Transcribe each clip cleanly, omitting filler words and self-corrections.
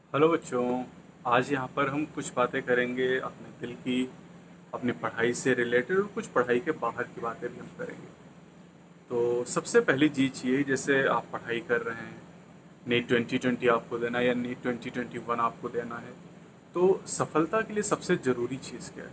Hello बच्चों। आज यहाँ पर हम कुछ बातें करेंगे अपने दिल की, अपनी पढ़ाई से रिलेटेड, और कुछ पढ़ाई के बाहर की बातें भी हम करेंगे। तो सबसे पहली चीज़ ये, जैसे आप पढ़ाई कर रहे हैं, नीट 2020 आपको देना है या नीट 2021 आपको देना है, तो सफलता के लिए सबसे ज़रूरी चीज़ क्या है?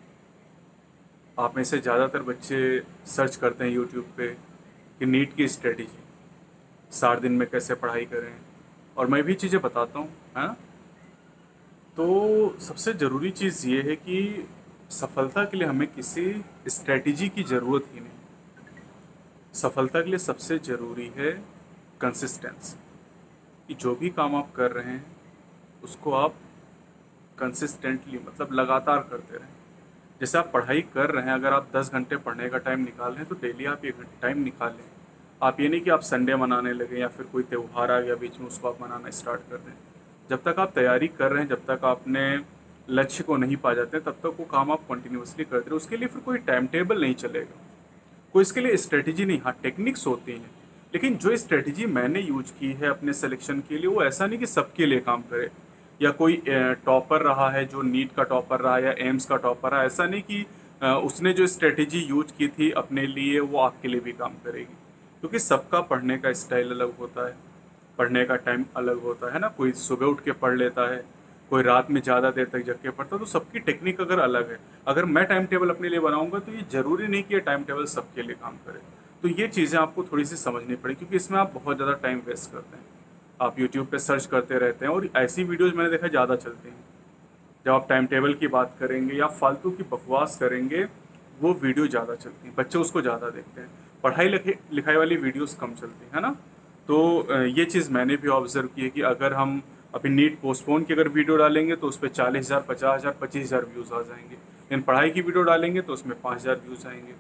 आप में से ज़्यादातर बच्चे सर्च करते हैं यूट्यूब पे कि नीट की स्ट्रेटेजी, 60 दिन में कैसे पढ़ाई करें, और मैं भी चीज़ें बताता हूँ, है ना। तो सबसे ज़रूरी चीज़ ये है कि सफलता के लिए हमें किसी स्ट्रेटजी की ज़रूरत ही नहीं। सफलता के लिए सबसे ज़रूरी है कंसिस्टेंसी, कि जो भी काम आप कर रहे हैं उसको आप कंसिस्टेंटली, मतलब लगातार करते रहें। जैसे आप पढ़ाई कर रहे हैं, अगर आप 10 घंटे पढ़ने का टाइम निकाल रहे हैं तो डेली आप ये टाइम निकालें। आप ये नहीं कि आप संडे मनाने लगे या फिर कोई त्यौहार आ गया बीच में उसको आप मनाना स्टार्ट कर दें। जब तक आप तैयारी कर रहे हैं, जब तक आपने लक्ष्य को नहीं पा जाते, तब तक वो काम आप कंटिन्यूअसली करते रहे। उसके लिए फिर कोई टाइम टेबल नहीं चलेगा, कोई इसके लिए स्ट्रेटजी नहीं। हाँ, टेक्निक्स होती हैं, लेकिन जो स्ट्रेटजी मैंने यूज की है अपने सिलेक्शन के लिए, वो ऐसा नहीं कि सबके लिए काम करे। या कोई टॉपर रहा है, जो नीट का टॉपर रहा या एम्स का टॉपर रहा, ऐसा नहीं कि उसने जो स्ट्रेटजी यूज की थी अपने लिए वो आपके लिए भी काम करेगी। क्योंकि सबका पढ़ने का स्टाइल अलग होता है, पढ़ने का टाइम अलग होता है ना। कोई सुबह उठ के पढ़ लेता है, कोई रात में ज़्यादा देर तक जग के पढ़ता है। तो सबकी टेक्निक अगर अलग है, अगर मैं टाइम टेबल अपने लिए बनाऊंगा तो ये ज़रूरी नहीं कि ये टाइम टेबल सबके लिए काम करे। तो ये चीज़ें आपको थोड़ी सी समझनी पड़ेगी, क्योंकि इसमें आप बहुत ज़्यादा टाइम वेस्ट करते हैं। आप यूट्यूब पे सर्च करते रहते हैं, और ऐसी वीडियोज़ मैंने देखा ज़्यादा चलती हैं। जब आप टाइम टेबल की बात करेंगे या फालतू की बकवास करेंगे, वो वीडियो ज़्यादा चलती हैं, बच्चे उसको ज़्यादा देखते हैं। पढ़ाई लिखाई वाली वीडियोस कम चलती हैं, है ना। तो ये चीज़ मैंने भी ऑब्जर्व की है कि अगर हम अभी नीट पोस्टपोन की अगर वीडियो डालेंगे तो उस पर 40,000, 50,000, 25,000 व्यूज़ आ जाएंगे। लेकिन पढ़ाई की वीडियो डालेंगे तो उसमें 5,000 व्यूज़ आएंगे।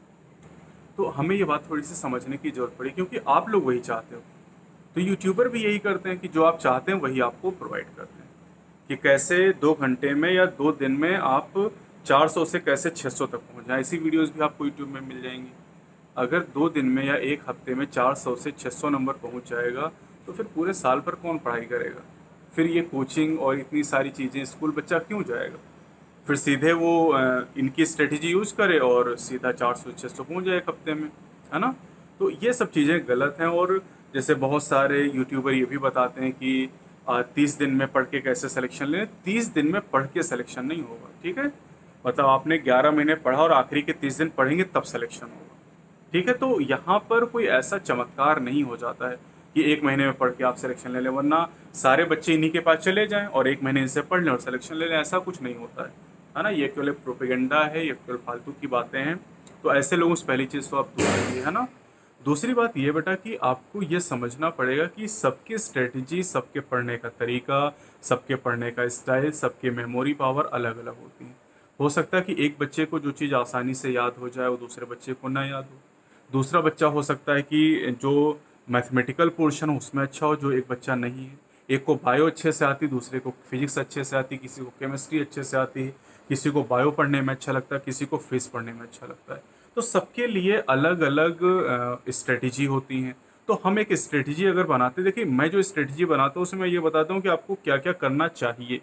तो हमें ये बात थोड़ी सी समझने की ज़रूरत पड़ी, क्योंकि आप लोग वही चाहते हो। तो यूट्यूबर भी यही करते हैं कि जो आप चाहते हैं वही आपको प्रोवाइड करते हैं, कि कैसे 2 घंटे में या 2 दिन में आप 400 से कैसे 600 तक पहुंच जाए। ऐसी वीडियोस भी आपको यूट्यूब में मिल जाएंगी। अगर 2 दिन में या एक हफ्ते में 400 से 600 नंबर पहुंच जाएगा, तो फिर पूरे साल पर कौन पढ़ाई करेगा? फिर ये कोचिंग और इतनी सारी चीज़ें, स्कूल बच्चा क्यों जाएगा? फिर सीधे वो इनकी स्ट्रेटजी यूज़ करे और सीधा 400 600 पहुँच जाए एक हफ्ते में, है ना। तो ये सब चीज़ें गलत हैं। और जैसे बहुत सारे यूट्यूबर ये भी बताते हैं कि 30 दिन में पढ़ के कैसे सिलेक्शन लें। 30 दिन में पढ़ के सिलेक्शन नहीं होगा, ठीक है। मतलब आपने 11 महीने पढ़ा और आखिरी के 30 दिन पढ़ेंगे तब सिलेक्शन होगा, ठीक है। तो यहाँ पर कोई ऐसा चमत्कार नहीं हो जाता है कि 1 महीने में पढ़ के आप सिलेक्शन ले लें, वरना सारे बच्चे इन्हीं के पास चले जाएं और 1 महीने इनसे पढ़ लें और सिलेक्शन ले लें। ऐसा कुछ नहीं होता है ना। ये केवल एक प्रोपेगेंडा है, ये केवल फालतू की बातें हैं। तो ऐसे लोगों से पहली चीज़ तो आप दूर रहिए, है ना। दूसरी बात ये बेटा कि आपको ये समझना पड़ेगा कि सबकी स्ट्रेटजी, सबके पढ़ने का तरीका, सबके पढ़ने का स्टाइल, सबके मेमोरी पावर अलग अलग होती है। हो सकता है कि एक बच्चे को जो चीज़ आसानी से याद हो जाए वो दूसरे बच्चे को ना याद हो। दूसरा बच्चा हो सकता है कि जो मैथमेटिकल पोर्शन हो उसमें अच्छा हो, जो एक बच्चा नहीं है। एक को बायो अच्छे से आती, दूसरे को फिजिक्स अच्छे से आती, किसी को केमिस्ट्री अच्छे से आती है, किसी को बायो पढ़ने में अच्छा लगता है, किसी को फिजिक्स पढ़ने में अच्छा लगता है। तो सबके लिए अलग अलग स्ट्रेटजी होती हैं। तो हम एक स्ट्रेटजी अगर बनाते, देखिए मैं जो स्ट्रेटजी बनाता हूँ उसमें मैं ये बताता हूँ कि आपको क्या क्या करना चाहिए,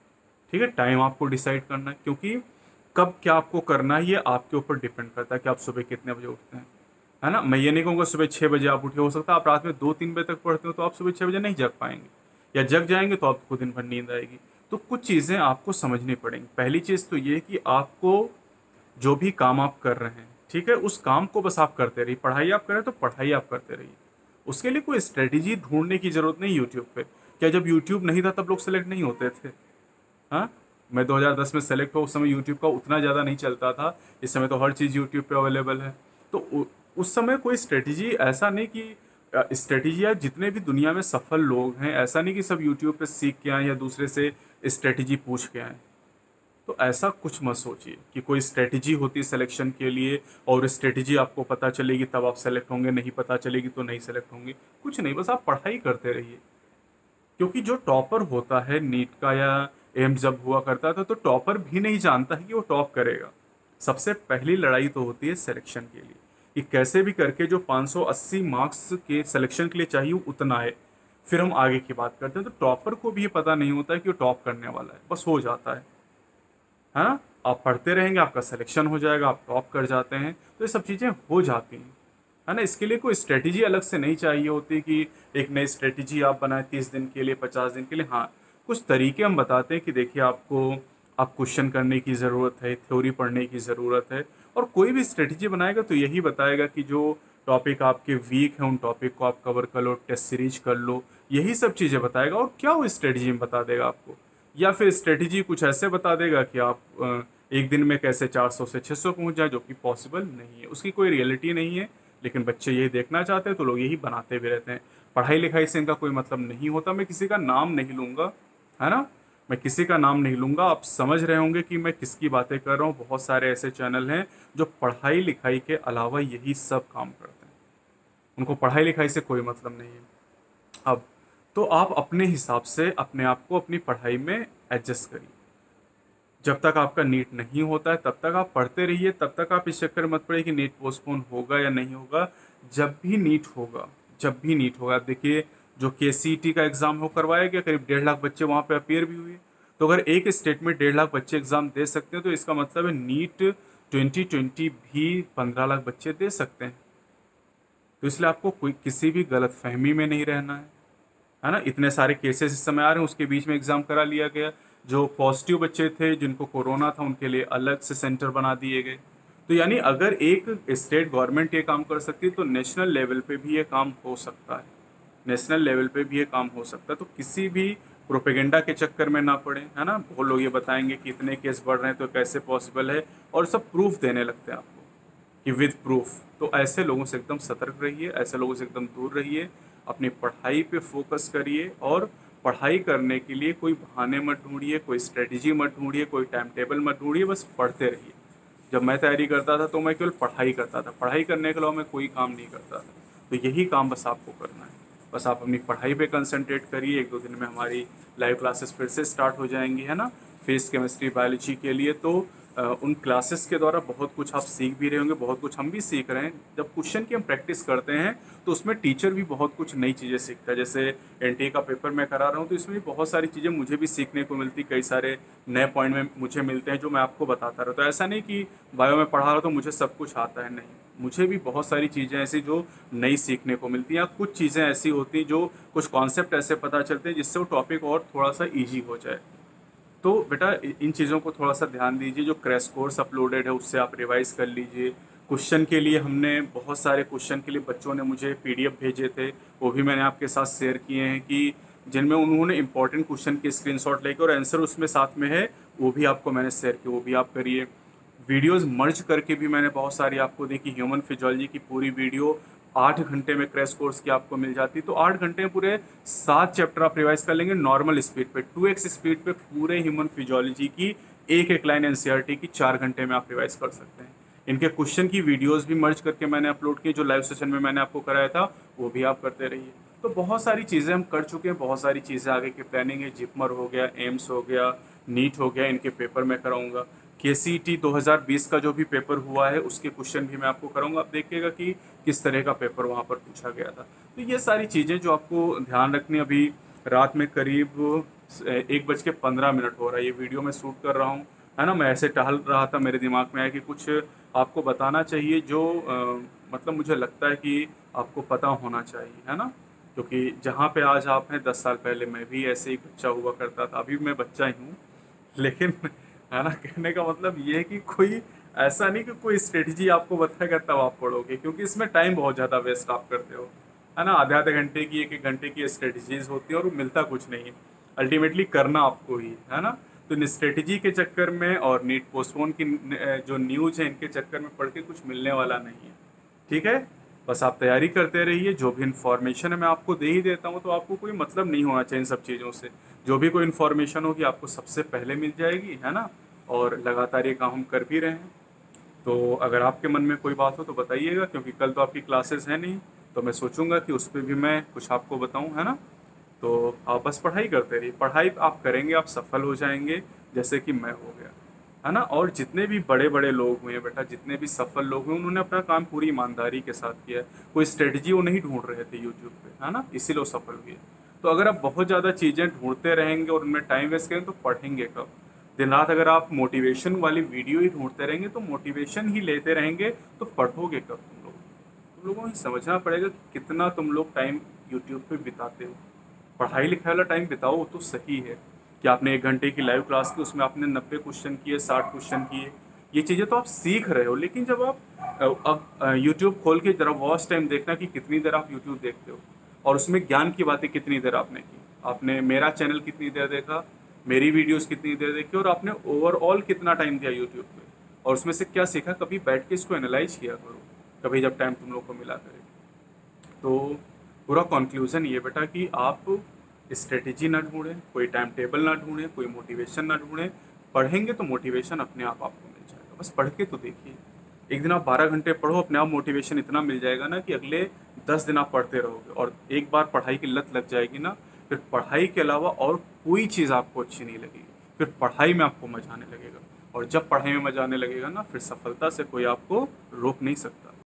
ठीक है। टाइम आपको डिसाइड करना है, क्योंकि कब क्या आपको करना है ये आपके ऊपर डिपेंड करता है कि आप सुबह कितने बजे उठते हैं, है ना। मैं ये नहीं कहूँगा सुबह 6 बजे आप उठे, हो सकता है आप रात में 2 3 बजे तक पढ़ते हो, तो आप सुबह 6 बजे नहीं जग पाएंगे, या जग जाएंगे तो आपको दिन भर नींद आएगी। तो कुछ चीज़ें आपको समझनी पड़ेंगी। पहली चीज़ तो ये कि आपको जो भी काम आप कर रहे हैं, ठीक है, उस काम को बस आप करते रहिए। पढ़ाई आप करें तो पढ़ाई आप करते रहिए, उसके लिए कोई स्ट्रेटजी ढूंढने की जरूरत नहीं यूट्यूब पे। क्या जब यूट्यूब नहीं था तब लोग सेलेक्ट नहीं होते थे? हाँ, मैं 2010 में सेलेक्ट हुआ, उस समय यूट्यूब का उतना ज़्यादा नहीं चलता था। इस समय तो हर चीज़ यूट्यूब पे अवेलेबल है। तो उस समय कोई स्ट्रेटजी ऐसा नहीं कि स्ट्रेटजी या जितने भी दुनिया में सफल लोग हैं, ऐसा नहीं कि सब यूट्यूब पे सीख के आए या दूसरे से स्ट्रेटजी पूछ के आए। तो ऐसा कुछ मत सोचिए कि कोई स्ट्रेटजी होती है सिलेक्शन के लिए, और स्ट्रेटजी आपको पता चलेगी तब आप सेलेक्ट होंगे, नहीं पता चलेगी तो नहीं सेलेक्ट होंगे। कुछ नहीं, बस आप पढ़ाई करते रहिए। क्योंकि जो टॉपर होता है नीट का या एम्स जब हुआ करता था, तो टॉपर भी नहीं जानता है कि वो टॉप करेगा। सबसे पहली लड़ाई तो होती है सिलेक्शन के लिए, कि कैसे भी करके जो 580 मार्क्स के सिलेक्शन के लिए चाहिए उतना है। फिर हम आगे की बात करते हैं। तो टॉपर को भी ये पता नहीं होता है कि वो टॉप करने वाला है, बस हो जाता है ना। आप पढ़ते रहेंगे, आपका सिलेक्शन हो जाएगा, आप टॉप कर जाते हैं, तो ये सब चीज़ें हो जाती हैं, है ना। इसके लिए कोई स्ट्रेटजी अलग से नहीं चाहिए होती कि एक नई स्ट्रेटजी आप बनाएं 30 दिन के लिए, 50 दिन के लिए। हाँ, कुछ तरीके हम बताते हैं कि देखिए आपको आप क्वेश्चन करने की ज़रूरत है, थ्योरी पढ़ने की ज़रूरत है, और कोई भी स्ट्रेटजी बनाएगा तो यही बताएगा कि जो टॉपिक आपके वीक हैं उन टॉपिक को आप कवर कर लो, टेस्ट सीरीज कर लो, यही सब चीज़ें बताएगा। और क्या वो स्ट्रेटजी में बता देगा आपको, या फिर स्ट्रेटजी कुछ ऐसे बता देगा कि आप एक दिन में कैसे 400 से 600 पहुंच जाए, जो कि पॉसिबल नहीं है, उसकी कोई रियलिटी नहीं है। लेकिन बच्चे यही देखना चाहते हैं तो लोग यही बनाते भी रहते हैं। पढ़ाई लिखाई से इनका कोई मतलब नहीं होता। मैं किसी का नाम नहीं लूँगा, है ना, मैं किसी का नाम नहीं लूँगा। आप समझ रहे होंगे कि मैं किसकी बातें कर रहा हूँ। बहुत सारे ऐसे चैनल हैं जो पढ़ाई लिखाई के अलावा यही सब काम करते हैं, उनको पढ़ाई लिखाई से कोई मतलब नहीं है। अब तो आप अपने हिसाब से अपने आप को अपनी पढ़ाई में एडजस्ट करिए। जब तक आपका नीट नहीं होता है तब तक आप पढ़ते रहिए, तब तक आप इस चक्कर में मत पड़िए कि नीट पोस्टपोन होगा या नहीं होगा। जब भी नीट होगा, जब भी नीट होगा, आप देखिए जो KCET का एग्ज़ाम हो करवाया गया, करीब 1.5 लाख बच्चे वहाँ पे अपीयर भी हुए। तो अगर एक स्टेट में 1.5 लाख बच्चे एग्ज़ाम दे सकते हैं तो इसका मतलब है नीट 2020 भी 15 लाख बच्चे दे सकते हैं। तो इसलिए आपको कोई किसी भी गलत फहमी में नहीं रहना है ना। इतने सारे केसेस इस समय आ रहे हैं, उसके बीच में एग्ज़ाम करा लिया गया। जो पॉजिटिव बच्चे थे जिनको कोरोना था उनके लिए अलग से सेंटर बना दिए गए। तो यानी अगर एक स्टेट गवर्नमेंट ये काम कर सकती है तो नेशनल लेवल पे भी ये काम हो सकता है, नेशनल लेवल पे भी ये काम हो सकता है। तो किसी भी प्रोपेगेंडा के चक्कर में ना पड़े, है ना। बहुत लोग ये बताएंगे कि इतने केस बढ़ रहे हैं तो कैसे पॉसिबल है, और सब प्रूफ देने लगते हैं आपको कि विद प्रूफ। तो ऐसे लोगों से एकदम सतर्क रहिए, ऐसे लोगों से एकदम दूर रहिए। अपनी पढ़ाई पे फोकस करिए, और पढ़ाई करने के लिए कोई बहाने मत ढूंढिए, कोई स्ट्रेटजी मत ढूंढिए, कोई टाइम टेबल मत ढूंढिए, बस पढ़ते रहिए। जब मैं तैयारी करता था तो मैं केवल पढ़ाई करता था, पढ़ाई करने के अलावा मैं कोई काम नहीं करता था। तो यही काम बस आपको करना है। बस आप अपनी पढ़ाई पे कंसंट्रेट करिए। 1-2 दिन में हमारी लाइव क्लासेस फिर से स्टार्ट हो जाएंगी, है ना, फिजिक्स केमिस्ट्री बायोलॉजी के लिए। तो उन क्लासेस के द्वारा बहुत कुछ आप सीख भी रहे होंगे, बहुत कुछ हम भी सीख रहे हैं। जब क्वेश्चन की हम प्रैक्टिस करते हैं तो उसमें टीचर भी बहुत कुछ नई चीज़ें सीखता है। जैसे NTA का पेपर मैं करा रहा हूँ तो इसमें भी बहुत सारी चीज़ें मुझे भी सीखने को मिलती, कई सारे नए पॉइंट में मुझे मिलते हैं जो मैं आपको बताता रहता हूँ। ऐसा नहीं कि बायो में पढ़ा रहा तो मुझे सब कुछ आता है, नहीं, मुझे भी बहुत सारी चीज़ें ऐसी जो नई सीखने को मिलती हैं। कुछ चीज़ें ऐसी होती हैं जो कुछ कॉन्सेप्ट ऐसे पता चलते हैं जिससे वो टॉपिक और थोड़ा सा ईजी हो जाए। तो बेटा इन चीज़ों को थोड़ा सा ध्यान दीजिए। जो क्रैश कोर्स अपलोडेड है उससे आप रिवाइज कर लीजिए। क्वेश्चन के लिए हमने बहुत सारे क्वेश्चन के लिए बच्चों ने मुझे PDF भेजे थे, वो भी मैंने आपके साथ शेयर किए हैं कि जिनमें उन्होंने इंपॉर्टेंट क्वेश्चन के स्क्रीनशॉट लेके और आंसर उसमें साथ में है, वो भी आपको मैंने शेयर किया, वो भी आप करिए। वीडियोस मर्ज करके भी मैंने बहुत सारी आपको देखी। ह्यूमन फिजियोलॉजी की पूरी वीडियो 8 घंटे में क्रैश कोर्स की आपको मिल जाती। तो 8 घंटे में पूरे 7 चैप्टर आप रिवाइज कर लेंगे नॉर्मल स्पीड पे, 2x स्पीड पे पूरे ह्यूमन फिजियोलॉजी की एक लाइन NCERT की 4 घंटे में आप रिवाइज कर सकते हैं। इनके क्वेश्चन की वीडियोस भी मर्ज करके मैंने अपलोड की, जो लाइव सेशन में मैंने आपको कराया था वो भी आप करते रहिए। तो बहुत सारी चीज़ें हम कर चुके हैं, बहुत सारी चीज़ें आगे की प्लानिंग है। जिपमर हो गया, एम्स हो गया, नीट हो गया, इनके पेपर मैं कराऊंगा। KCET 2020 का जो भी पेपर हुआ है उसके क्वेश्चन भी मैं आपको कराऊंगा। आप देखिएगा कि किस तरह का पेपर वहाँ पर पूछा गया था। तो ये सारी चीज़ें जो आपको ध्यान रखनी। अभी रात में करीब 1:15 हो रहा है, ये वीडियो मैं शूट कर रहा हूँ, है ना। मैं ऐसे टहल रहा था, मेरे दिमाग में आया कि कुछ आपको बताना चाहिए जो मतलब मुझे लगता है कि आपको पता होना चाहिए, है ना। क्योंकि जहाँ पे आज आप हैं 10 साल पहले मैं भी ऐसे ही बच्चा हुआ करता था, अभी मैं बच्चा ही हूँ। लेकिन है ना, कहने का मतलब ये है कि कोई ऐसा नहीं कि कोई स्ट्रेटजी आपको बताएगा तब आप पढ़ोगे, क्योंकि इसमें टाइम बहुत ज़्यादा वेस्ट आप करते हो, है ना। आधे आधे घंटे की, 1-1 घंटे की स्ट्रेटजीज होती है और मिलता कुछ नहीं है। अल्टीमेटली करना आपको ही है ना। तो इन स्ट्रेटजी के चक्कर में और नीट पोस्टपोन की जो न्यूज है इनके चक्कर में पढ़ के कुछ मिलने वाला नहीं है, ठीक है। बस आप तैयारी करते रहिए। जो भी इन्फॉर्मेशन है मैं आपको दे ही देता हूँ, तो आपको कोई मतलब नहीं होना चाहिए इन सब चीज़ों से। जो भी कोई इन्फॉर्मेशन होगी आपको सबसे पहले मिल जाएगी, है ना। और लगातार ये काम हम कर भी रहे हैं। तो अगर आपके मन में कोई बात हो तो बताइएगा, क्योंकि कल तो आपकी क्लासेस है नहीं, तो मैं सोचूंगा कि उस पर भी मैं कुछ आपको बताऊं, है ना। तो आप बस पढ़ाई करते रहिए, पढ़ाई आप करेंगे आप सफल हो जाएंगे, जैसे कि मैं हो गया, है ना। और जितने भी बड़े बड़े लोग हुए हैं बेटा, जितने भी सफल लोग हुए, उन्होंने अपना काम पूरी ईमानदारी के साथ किया है। कोई स्ट्रेटजी वो नहीं ढूंढ रहे थे यूट्यूब पे, है ना, इसीलिए वो सफल हुए। तो अगर आप बहुत ज़्यादा चीज़ें ढूंढते रहेंगे और उनमें टाइम वेस्ट करेंगे तो पढ़ेंगे कब? दिन रात अगर आप मोटिवेशन वाली वीडियो ही ढूंढते रहेंगे तो मोटिवेशन ही लेते रहेंगे तो पढ़ोगे कब तुम लोग? तुम लोगों को समझना पड़ेगा कि कितना तुम लोग टाइम यूट्यूब पे बिताते हो। पढ़ाई लिखाई वाला टाइम बिताओ वो तो सही है कि आपने 1 घंटे की लाइव क्लास की, उसमें आपने 90 क्वेश्चन किए, 60 क्वेश्चन किए, ये चीज़ें तो आप सीख रहे हो। लेकिन जब आप अब यूट्यूब खोल के जरा वॉच टाइम देखना कि कितनी देर आप यूट्यूब देखते हो और उसमें ज्ञान की बातें कितनी देर आपने की, आपने मेरा चैनल कितनी देर देखा, मेरी वीडियोस कितनी देर देखी और आपने ओवरऑल कितना टाइम दिया यूट्यूब पे और उसमें से क्या सीखा, कभी बैठ के इसको एनालाइज किया करो, कभी जब टाइम तुम लोग को मिला करे। तो पूरा कंक्लूजन ये बेटा कि आप स्ट्रेटेजी ना ढूंढें, कोई टाइम टेबल ना ढूंढें, कोई मोटिवेशन ना ढूंढें। पढ़ेंगे तो मोटिवेशन अपने आप आपको मिल जाएगा, बस पढ़ के तो देखिए। एक दिन आप 12 घंटे पढ़ो, अपने आप मोटिवेशन इतना मिल जाएगा ना कि अगले 10 दिन आप पढ़ते रहोगे और एक बार पढ़ाई की लत लग जाएगी ना, फिर पढ़ाई के अलावा और कोई चीज़ आपको अच्छी नहीं लगेगी, फिर पढ़ाई में आपको मजा आने लगेगा और जब पढ़ाई में मजा आने लगेगा ना, फिर सफलता से कोई आपको रोक नहीं सकता।